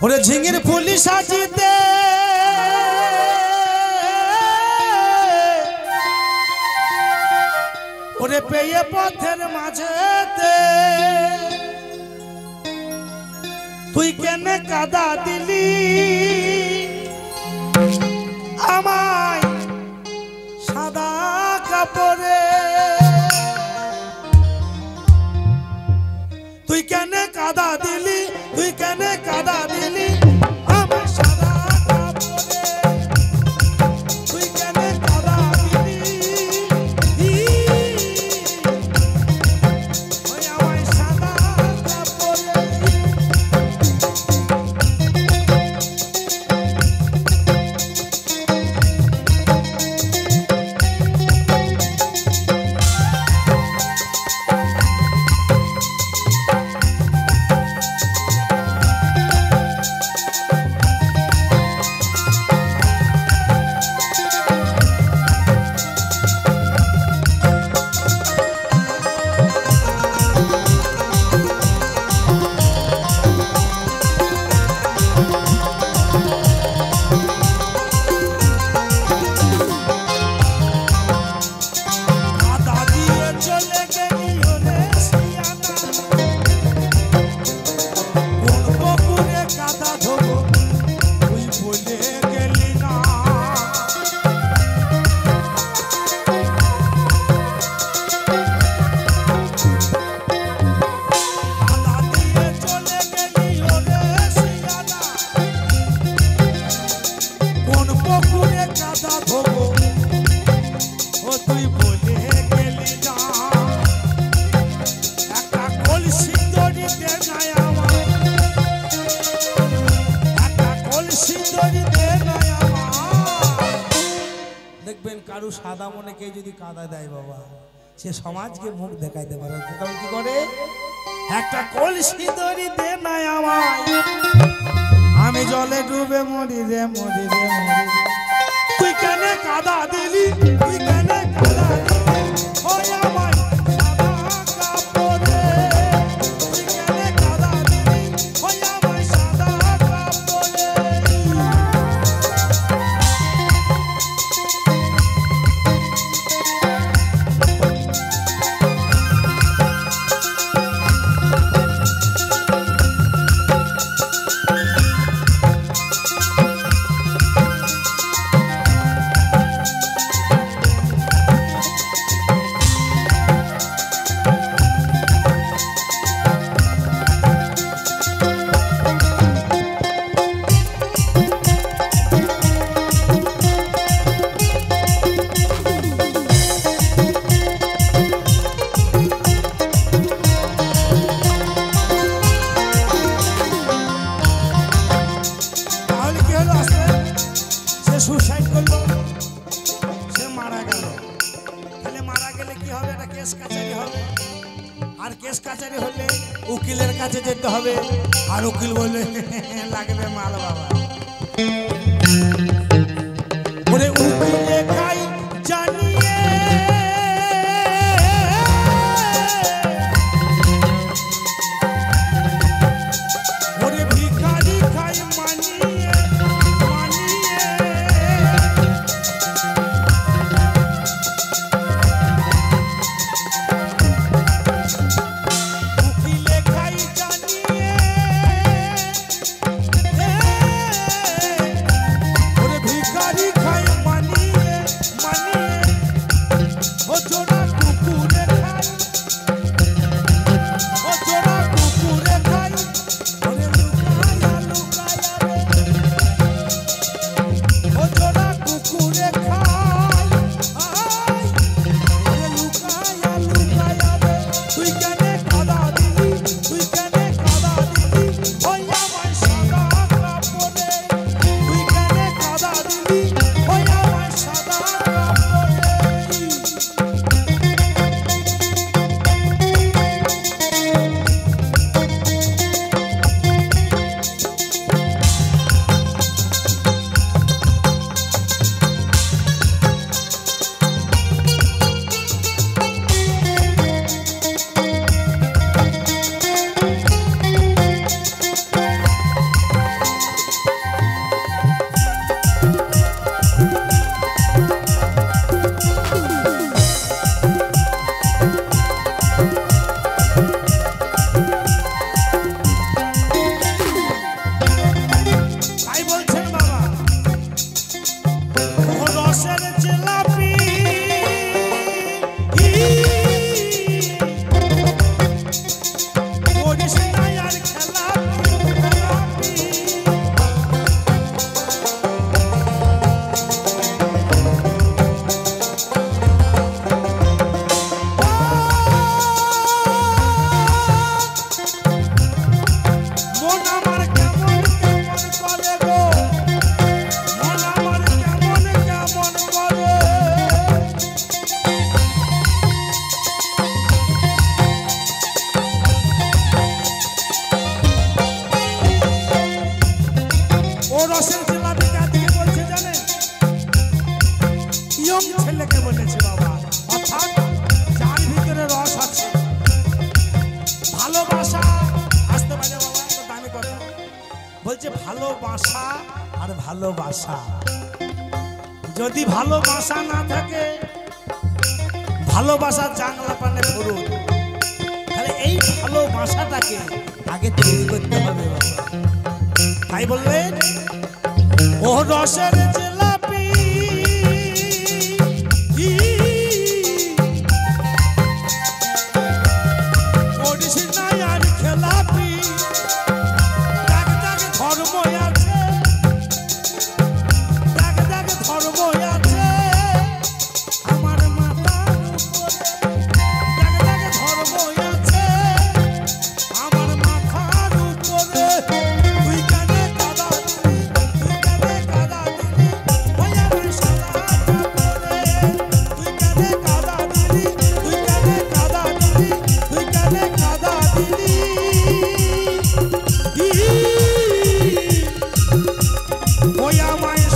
ওরে ঝিঙের ফুলি সাজিতে ওরে পেয়ে পথের মাঝেতে তুই কেনে কাদা দিলি আমায় সাদা কাপড়ে তুই কেনে কাদা দিলি তুই কেনে কাদা দিলি আমায় সাদা কাপড়ে তুই কেনে কাদা দিলি ওই আমায় সাদা কাপড়ে কারু সাদা মনে কে যদি কাদা দেয় বাবা সে সমাজকে মুখ দেখাইতে পারে তখন কি করে একটা কলসি দড়ি দে না আমায় আমি জলে ডুবে মরি রে মরি রে মরি তুই কেন কাদা দিলি তুই কেন কাদা দিলি ওই আমায় সাদা কাপড়ে তুই কেন কাদা দিলি ওই আমায় সাদা কাপড়ে সুসাইড করলো সে মারা গেল তাহলে মারা গেলে কি হবে এটা কেস কাছারি হবে আর কেস কাছারি হলে উকিলের কাছে যেতে হবে আর উকিল বলে লাগবে মাল বাবা ওরে উকিলে খাই জানিয়ে ওরে ভিখারি খাই মানিয়ে ইয়ং ছেলেকে বলেছে বাবা, অর্থাৎ যার ভিতরে রস আছে, ভালোবাসা আসতে পারে বাবা। একটা দামি কথা বলছে, ভালোবাসা আর ভালোবাসা। যদি ভালোবাসা না থাকে, ভালোবাসার জানলা পানে ফুরুন, তাহলে এই ভালোবাসাটাকে আগে তৈরি করতে হবে বাবা। তাই বললেন, ও রসের জিলাপি করিস না আর খেলাপি, দাগ দাগ ধর্ম আছে, দাগ দাগ ধর্ম আছে আমার মাথার উপরে, দাগ দাগ ধর্ম আছে আমার মাথার উপরে। তুই কানে কাদা দিলি, তুই কানে কাদা দিলি, ওই আমার সাদা কাপড়ে। তুই কানে কাদা দিলি, তুই কানে কাদা দিলি, তুই কানে কাদা দিলি। ওই আমায়